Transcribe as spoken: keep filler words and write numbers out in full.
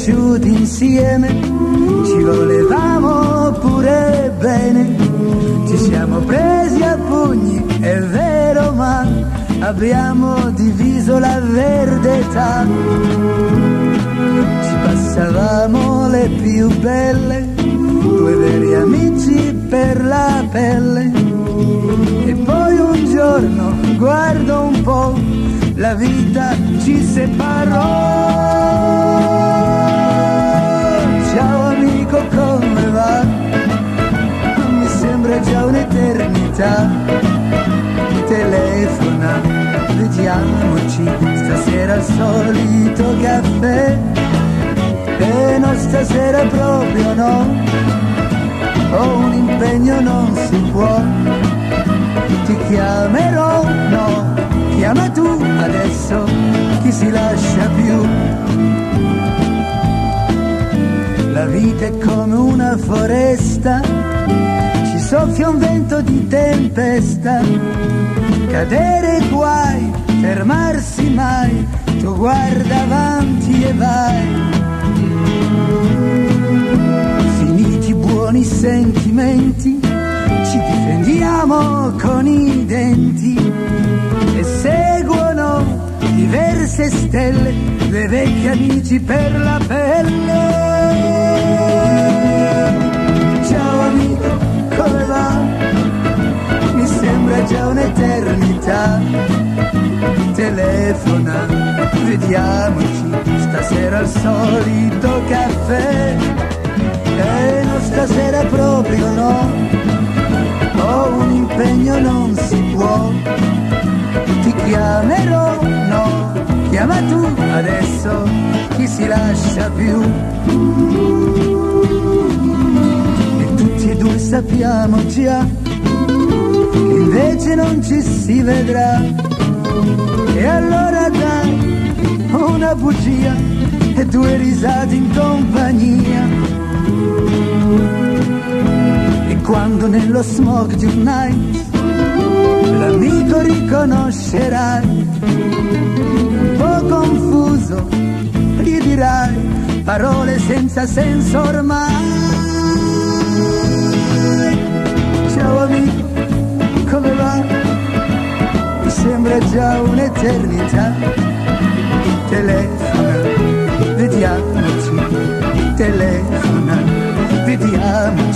cresciuti insieme, ci volevamo pure bene, ci siamo presi a pugni, è vero, ma abbiamo diviso la verde età. Ci passavamo le più belle, due veri amici per la pelle. E poi un giorno, guardo un po', la vita ci separò. Ciao amico, come va? Mi sembra già un'eternità. Telefona, vediamoci stasera al solito caffè. E no, stasera proprio no, ho un impegno, non si può. Ti chiamerò, no, chiama tu adesso, chi si lascia più. La vita è come una foresta, ci soffia un vento di tempesta, cadere guai, fermarsi mai, tu guarda avanti e vai. Finiti i buoni sentimenti, ci difendiamo con i denti e seguono diverse stelle, due vecchi amici per la pelle. Ciao amico, come va? Mi sembra già un'eternità. Telefona, vediamoci stasera al solito caffè. E no, stasera proprio no, ho un impegno, non si può. Ti chiamerò, no, chiama tu adesso, chi si lascia più. E tutti e due sappiamo già che invece non ci si vedrà. E allora dai, una bugia e due risate in compagnia. E quando nello smog di un night l'amico riconoscerai, un po' confuso gli dirai parole senza senso ormai. Ciao amico, come va? Mi sembra già un'eternità. Telefona, vediamoci, telefona, vediamoci